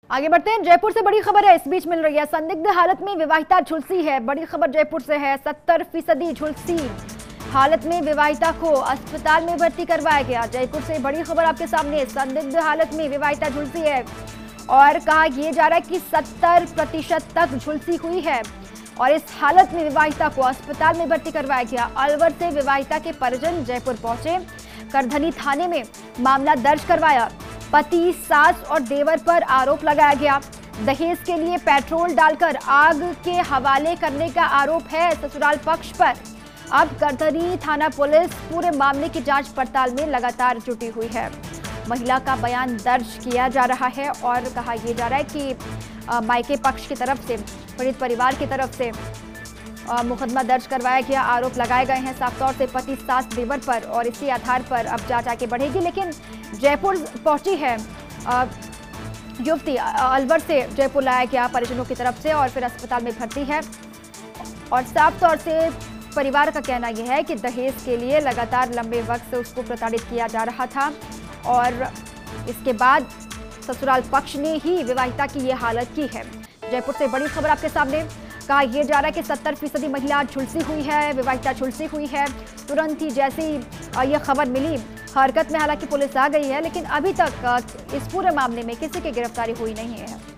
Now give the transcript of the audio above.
आगे बढ़ते हैं। जयपुर से बड़ी खबर है, इस बीच मिल रही है। संदिग्ध हालत में विवाहिता झुलसी है। बड़ी खबर जयपुर से है। 70% झुलसी हालत में विवाहिता को अस्पताल में भर्ती करवाया गया। जयपुर से बड़ी खबर आपके सामने। संदिग्ध हालत में विवाहिता झुलसी है और कहा यह जा रहा है कि 70% तक झुलसी हुई है और इस हालत में विवाहिता को अस्पताल में भर्ती करवाया गया। अलवर से विवाहिता के परिजन जयपुर पहुंचे। करधनी थाने में मामला दर्ज करवाया। पति, सास और देवर पर आरोप लगाया गया। दहेज के लिए पेट्रोल डालकर आग के हवाले करने का आरोप है ससुराल पक्ष पर। अब करधनी थाना पुलिस पूरे मामले की जांच पड़ताल में लगातार जुटी हुई है। महिला का बयान दर्ज किया जा रहा है और कहा यह जा रहा है कि मायके पक्ष की तरफ से, पीड़ित परिवार की तरफ से मुकदमा दर्ज करवाया गया। आरोप लगाए गए हैं साफ तौर से पति, सास, देवर पर और इसी आधार पर अब जांच आगे बढ़ेगी। लेकिन जयपुर पहुंची है युवती, अलवर से जयपुर लाया गया परिजनों की तरफ से और फिर अस्पताल में भर्ती है। और साफ तौर से परिवार का कहना यह है कि दहेज के लिए लगातार लंबे वक्त से उसको प्रताड़ित किया जा रहा था और इसके बाद ससुराल पक्ष ने ही विवाहिता की ये हालत की है। जयपुर से बड़ी खबर आपके सामने। कहा यह जा रहा है कि 70% महिला झुलसी हुई है, विवाहिता झुलसी हुई है। तुरंत ही जैसे ही यह खबर मिली, हरकत में हालांकि पुलिस आ गई है, लेकिन अभी तक इस पूरे मामले में किसी की गिरफ्तारी हुई नहीं है।